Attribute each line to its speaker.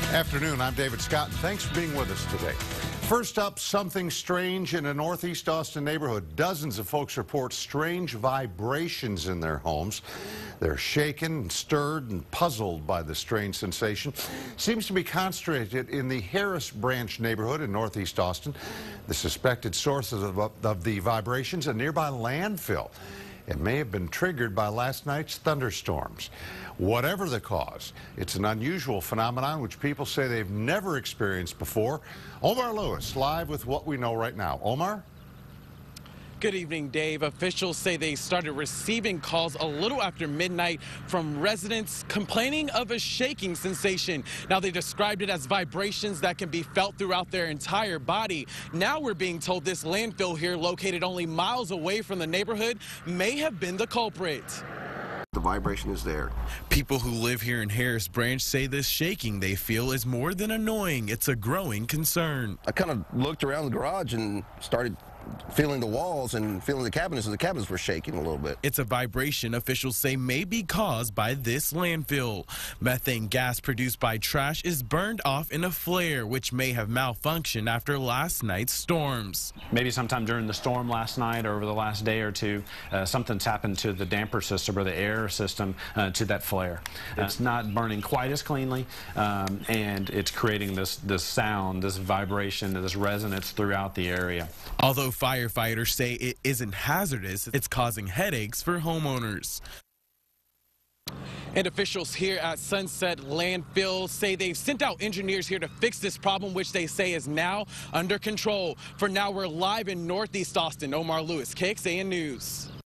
Speaker 1: Afternoon, I'm David Scott, and thanks for being with us today. First up, something strange in a northeast Austin neighborhood. Dozens of folks report strange vibrations in their homes. They're shaken, stirred, and puzzled by the strange sensation. Seems to be concentrated in the Harris Branch neighborhood in northeast Austin. The suspected source of the vibrations, a nearby landfill. It may have been triggered by last night's thunderstorms. Whatever the cause, it's an unusual phenomenon which people say they've never experienced before. Omar Lewis, live with what we know right now. Omar?
Speaker 2: Good evening, Dave. Officials say they started receiving calls a little after midnight from residents complaining of a shaking sensation. Now, they described it as vibrations that can be felt throughout their entire body. Now we're being told this landfill here, located only miles away from the neighborhood, may have been the culprit.
Speaker 3: The vibration is there.
Speaker 4: People who live here in Harris Branch say this shaking they feel is more than annoying. It's a growing concern.
Speaker 3: I kind of looked around the garage and started feeling the walls and feeling the cabinets, and the cabinets were shaking a little bit.
Speaker 4: It's a vibration officials say may be caused by this landfill. Methane gas produced by trash is burned off in a flare, which may have malfunctioned after last night's storms.
Speaker 5: Maybe sometime during the storm last night or over the last day or two, something's happened to the damper system or the air system to that flare. It's not burning quite as cleanly, and it's creating this sound, this vibration, this resonance throughout the area.
Speaker 4: Although firefighters say it isn't hazardous, it's causing headaches for homeowners.
Speaker 2: And officials here at Sunset Landfill say they've sent out engineers here to fix this problem, which they say is now under control. For now, we're live in northeast Austin. Omar Lewis, KXAN News.